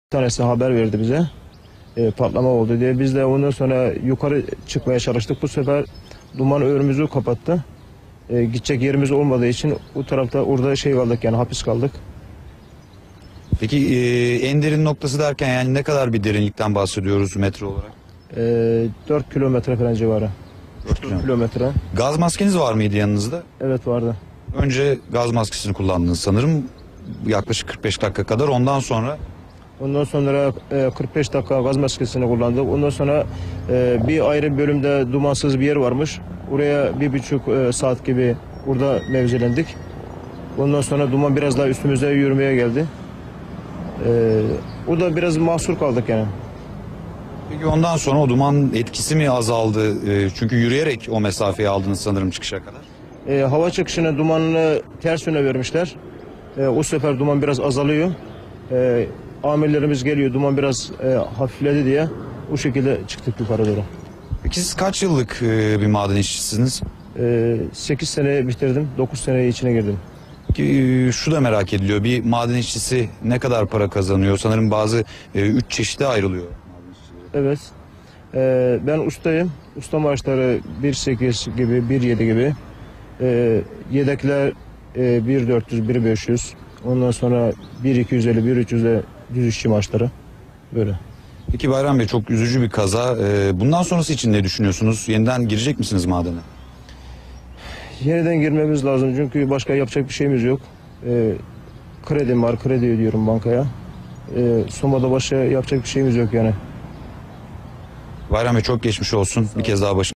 tanesi haber verdi bize. Patlama oldu diye. Biz de ondan sonra yukarı çıkmaya çalıştık. Bu sefer duman önümüzü kapattı. Gidecek yerimiz olmadığı için o tarafta orada kaldık, yani hapis kaldık. Peki en derin noktası derken yani ne kadar bir derinlikten bahsediyoruz metre olarak? 4 kilometre falan civarı. 4 kilometre. Gaz maskeniz var mıydı yanınızda? Evet, vardı. Önce gaz maskesini kullandınız sanırım. Yaklaşık 45 dakika kadar. Ondan sonra Ondan sonra 45 dakika gaz maskesini kullandık. Ondan sonra bir ayrı bölümde dumansız bir yer varmış. Oraya 1,5 saat gibi orada mevzilendik. Ondan sonra duman biraz daha üstümüze yürümeye geldi. O da biraz mahsur kaldık yani. peki ondan sonra o duman etkisi mi azaldı? Çünkü yürüyerek o mesafeyi aldınız sanırım çıkışa kadar. Hava çıkışına dumanını ters yöne vermişler. O sefer duman biraz azalıyor. Amirlerimiz geliyor, duman biraz hafifledi diye o şekilde çıktık yukarı doğru. Peki siz kaç yıllık bir maden işçisiniz? 8 sene bitirdim, 9 sene içine girdim. Ki şu da merak ediliyor. Bir maden işçisi ne kadar para kazanıyor? Sanırım bazı 3 çeşide ayrılıyor. Evet. Ben ustayım. Usta maaşları 1,8 gibi, 1,7 gibi. Yedekler 1,400, 1,500. Ondan sonra 1,250, 1,300 de düz işçi maaşları. Böyle. Peki Bayram Bey, çok üzücü bir kaza. Bundan sonrası için ne düşünüyorsunuz? Yeniden girecek misiniz madene? Yeniden girmemiz lazım çünkü başka yapacak bir şeyimiz yok. Kredim var, kredi ödüyorum bankaya. Soma'da başka yapacak bir şeyimiz yok yani. Bayram Bey, çok geçmiş olsun. Bir kez daha